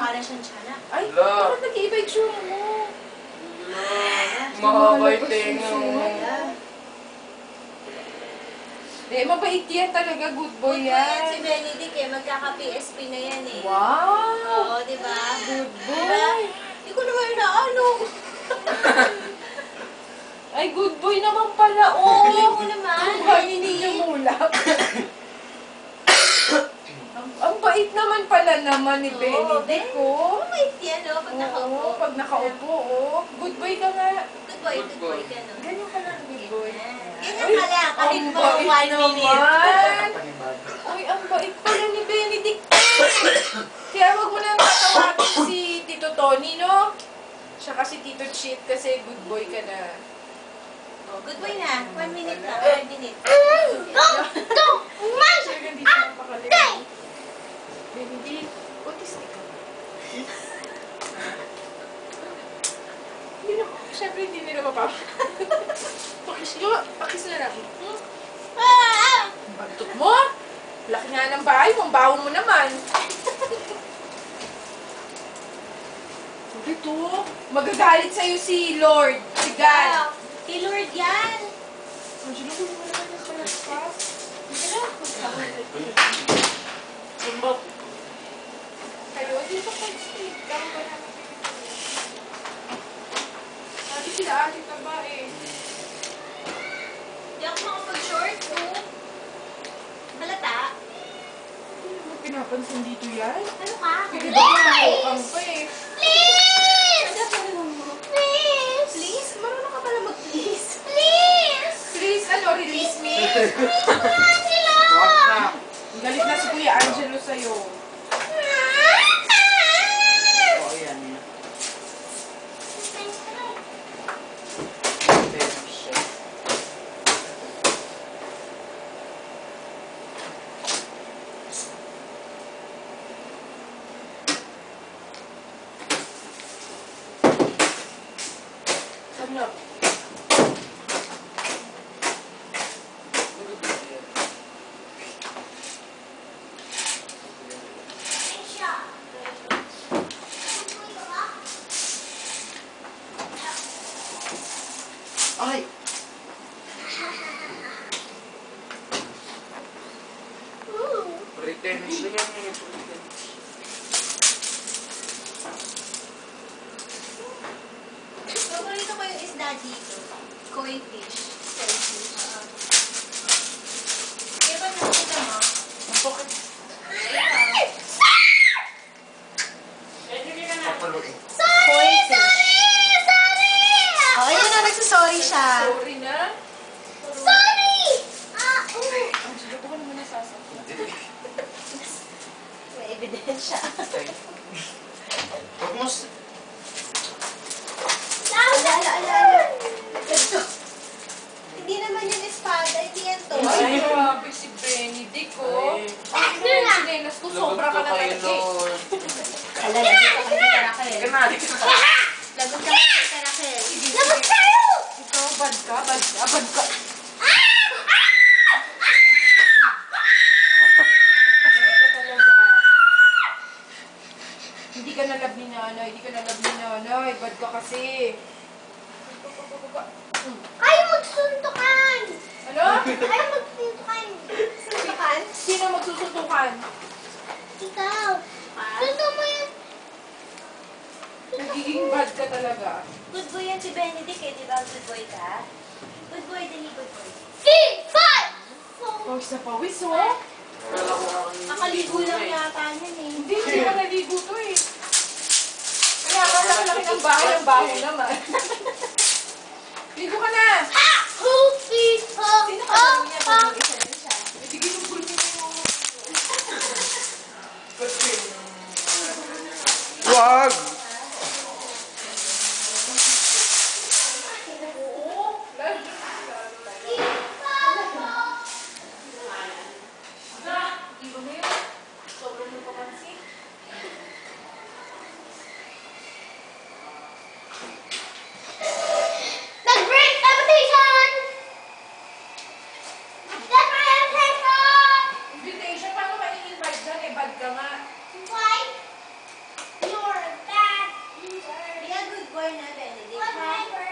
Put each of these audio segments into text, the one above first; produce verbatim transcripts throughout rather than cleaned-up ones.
Mukha na siyang tiyanak. Ay, bakit nag-iiba yung tsura mo? Mahaba yung tenga mo. Eh, mabait yan talaga. Good boy Good boy yan. yan si Benedict eh. Magkaka-P S P na yan eh. Wow! Oo, diba? Good boy. Diba? Hindi ko naman inaano. Ay, good boy naman pala. Oh! Hindi ko naman. Ang hangin ninyo mulak. ang, ang bait naman pala naman ni Benedict, oh. Mabait yan, oh. Pag nakaupo. Oo, pag nakaupo, oh. Good boy ka nga. Good boy, good boy ka, no? Ganyan ka lang, good boy. Ganyan ka lang, kahit Ang mo bait one minute. naman. Uy, ang bait pala ni Benedict. Kaya wag mo nang tatawagin si Tito Tony, no? Siya kasi Tito Chip kasi good boy ka na. Oh, good boy na. One minute na. One minute. Go! Go! Man! Sir, gandito ang pakalim. Benedict, autistic ka ba? Hindi na, syempre hindi nila mapapa. Pakis nyo, pakis na lang. Hmm? Bantot mo? Laki nga ng bahay mo, ang baho mo naman. Ito, magagalit sa'yo si Lord, si God. Kay Lord yan. Angelo, kung mo naman yung palaspas. Hindi na, Sumbok. kayo, dito ka street. Kamo ba namin Ate sila, ate taba eh. Hindi ako makapag-short, oh. Halata. Hindi mo pinapansin dito yan. Ano ka? Sige ba yung pa eh. Please! Ano ka naman mo? Please! Please? Marunong ka pala mag-please. Please! Please, ano, release me. Please, Kuya Angelo! Wag na. Galit na si Kuya Angelo sa'yo. Oo, yan. Ano? Ay! Retention yan eh. Paborito ko yung isda dito. Koi fish. Koi fish. Kaya ba nakita mo? Bakit? Papaluin. Sorry! Sorry! Sorry! Oh, ayun na, nagsasorry siya. Sorry na. Sorry! Ah, oh. Angelo, baka naman nasasaktan. May ebidensya. Huwag mo... Ala, ala, ala, ala. Ito. Hindi naman yan espada, hindi yan to. Ay, grabe si Benedict, oh. Ay, ano yung sinelas ko? Sobra ka na talaga eh. Ala, lagi ka kasi Raquel. Hindi ka na, hindi ka na. Lagot ka kasi Raquel. Lagot tayo! Ikaw, bad ka, bad ka, bad ka. Hindi ka na love ni nanay, hindi ka na love ni nanay. Bad ka kasi. Ayaw magsuntukan! Ano? Ayaw magsuntukan! Suntukan? Sino magsusuntukan? Ikaw. Sunto mo yan. Nagiging bad ka talaga. Good boy yan si Benedict eh, di ba? Good boy ka? Good boy, dali, good boy. Three, five! Pawis na pawis, oh. Nakaligo lang yata yan eh. Hindi, hindi ka naligo to eh. Kaya ka laki ng bahay, ang baho naman. Ligo ka na! Hoopy, ho, Sino ka ho, lang niya? ho. Pag isa na siya. Ibigay yung bulto mo. Wag! Nag-break invitation! That's my invitation! Invitation, paano ma-i-invite dyan? Eh, bad ka nga. Why? Yung Shower na, Benedict. Whatever.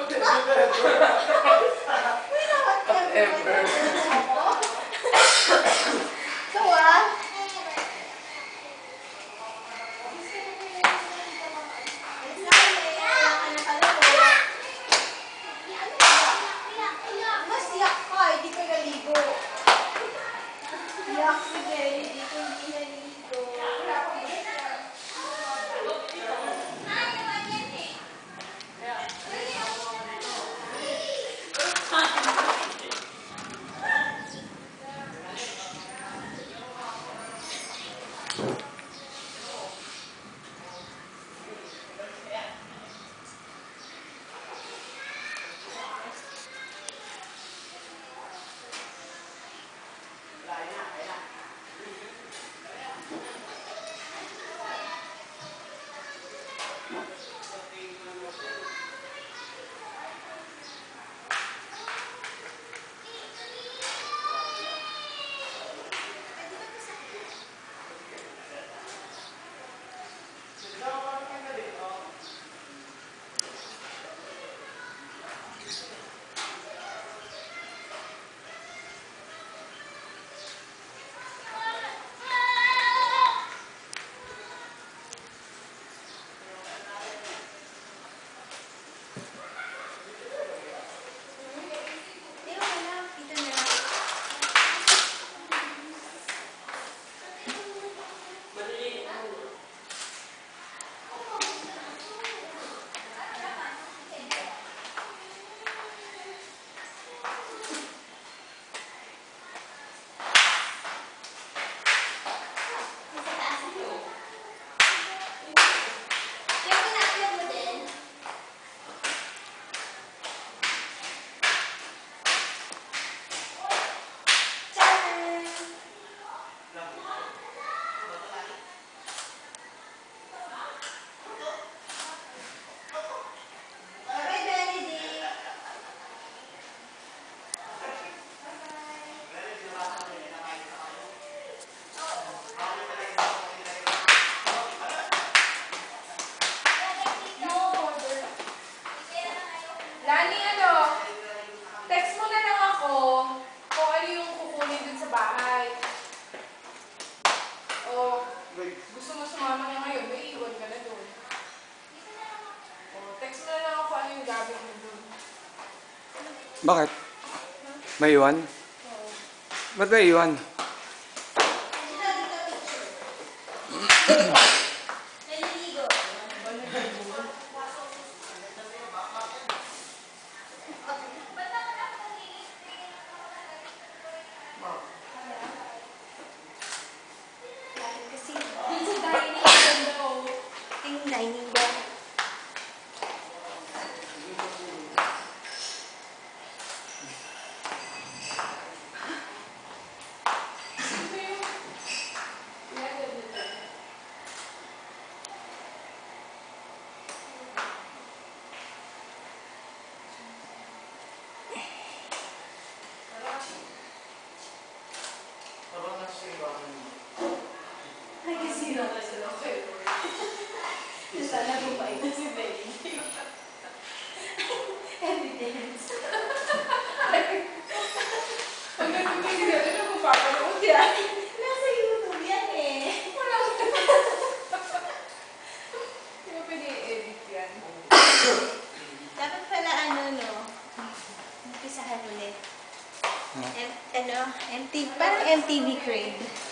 Whatever. So, ah? Mas yak ka, hindi ka naligo. Yak si Benedict, hindi naligo. Lani, ano? Text mo na lang ako kung ano yung kukunin dun sa bahay. O, gusto mo sumama na ngayon, may iwan ka na dun. O, text mo na lang ako kung ano yung gamit mo dun. Bakit? May iwan? Oo. Ba't may iwan? Naliligo. Kasi dun sa dining, ganda o. Yung dining ba? Ito yung... Yan, yan, yan. Parang nasa ibahan mo. Ay, kasi na kasi na kayo. Sana bumait na si Benny. Evidence. Pag nagpapagin ka, ano mo papanood yan? Nasa YouTube yan eh. Wala ko. Hindi mo pwede i-edit yan. Dapat pala ano no, umpisahan ulit. M ano, M T V, parang M T V Crave.